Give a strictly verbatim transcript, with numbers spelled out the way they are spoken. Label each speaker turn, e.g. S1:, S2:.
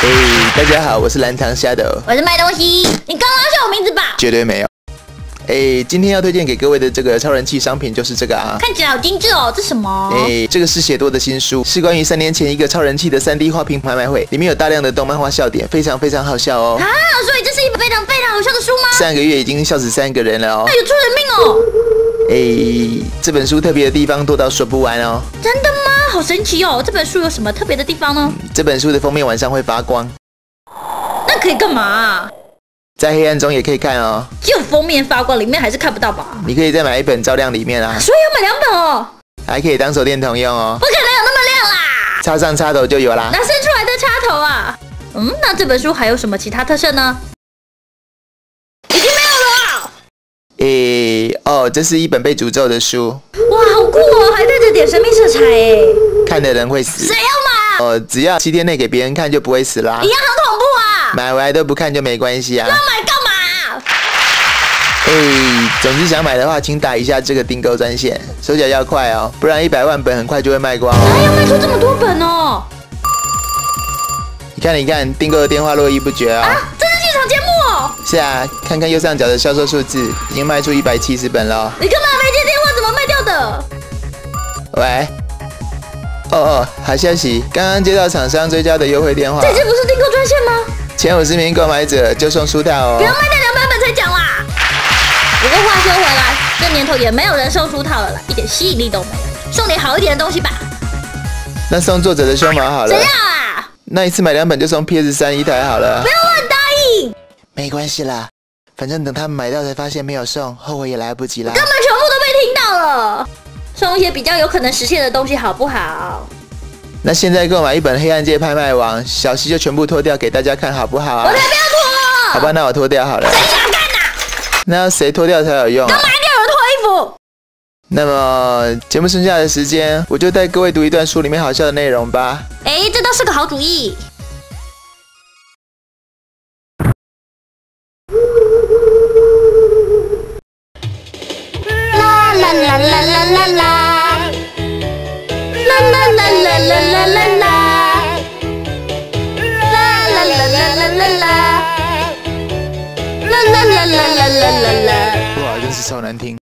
S1: 哎，大家好，我是蓝糖Shadox，
S2: 我是卖东西。你刚刚叫我名字吧？
S1: 绝对没有。哎，今天要推荐给各位的这个超人气商品就是这个啊，
S2: 看起来好精致哦，这什么？
S1: 哎，这个是写多的新书，是关于三年前一个超人气的 三 D 画屏拍卖会，里面有大量的动漫画笑点，非常非常好笑哦。
S2: 啊，所以这是一本非常非常好笑的书吗？
S1: 上个月已经笑死三个人了哦。
S2: 那有出人命哦。
S1: 哎，这本书特别的地方多到说不完哦。
S2: 真的吗？好神奇哦！这本书有什么特别的地方呢？
S1: 这本书的封面晚上会发光。
S2: 那可以干嘛啊？
S1: 在黑暗中也可以看哦。
S2: 只有封面发光，里面还是看不到吧？
S1: 你可以再买一本照亮里面啊。
S2: 所以要买两本哦。
S1: 还可以当手电筒用哦。
S2: 不可能有那么亮啦！
S1: 插上插头就有啦。
S2: 哪伸出来的插头啊？嗯，那这本书还有什么其他特色呢？已经没有了。
S1: 诶，哦，这是一本被诅咒的书。
S2: 哇，好酷哦，还带着点神秘色彩诶。
S1: 看的人会死。
S2: 谁要买啊？
S1: 哦，只要七天内给别人看就不会死啦。
S2: 一样很恐怖啊！
S1: 买回来都不看就没关系啊。
S2: 要买干嘛？
S1: 哎，总之想买的话，请打一下这个订购专线，手脚要快哦，不然一百万本很快就会卖光哦。
S2: 还要卖出这么多本哦？
S1: 你看，你看，订购的电话络绎不绝哦。
S2: 啊，这是剧场节目哦。
S1: 是啊，看看右上角的销售数字，已经卖出一百七十本了。
S2: 你干嘛没接电话？怎么卖掉的？
S1: 喂。哦哦，好消息，刚刚接到厂商追加的优惠电话。
S2: 这次不是订购专线吗？
S1: 前五十名购买者就送书套哦。
S2: 不要卖掉两百本才讲啦。不过话说回来，这年头也没有人送书套了啦，一点吸引力都没有。送点好一点的东西吧。
S1: 那送作者的胸毛好了。
S2: 谁要啊？
S1: 那一次买两本就送 P S 三 一台好了。
S2: 不要乱答应。
S1: 没关系啦，反正等他们买到才发现没有送，后悔也来不及啦。
S2: 根本全部都被听到了。送一些比较有可能实现的东西好不好？
S1: 那现在购买一本《黑暗界拍卖王》，小西就全部脱掉给大家看好不好啊？
S2: 我才不要脱！
S1: 好吧，那我脱掉好了。
S2: 谁想看呐？
S1: 那要谁脱掉才有用啊？
S2: 干嘛一定要有人脱衣服？
S1: 那么节目剩下的时间，我就带各位读一段书里面好笑的内容吧。
S2: 哎，这倒是个好主意。啦啦啦啦啦啦啦，啦啦啦啦啦啦啦啦，啦啦啦啦啦啦啦，啦啦啦啦啦啦啦啦。
S1: 哇，真是超难听。